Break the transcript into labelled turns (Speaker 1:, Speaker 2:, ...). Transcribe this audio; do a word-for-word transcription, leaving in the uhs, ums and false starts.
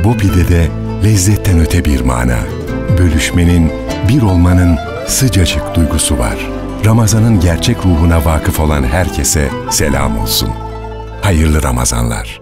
Speaker 1: Bu pidede lezzetten öte bir mana. Bölüşmenin, bir olmanın sıcacık duygusu var. Ramazan'ın gerçek ruhuna vakıf olan herkese selam olsun. Hayırlı Ramazanlar.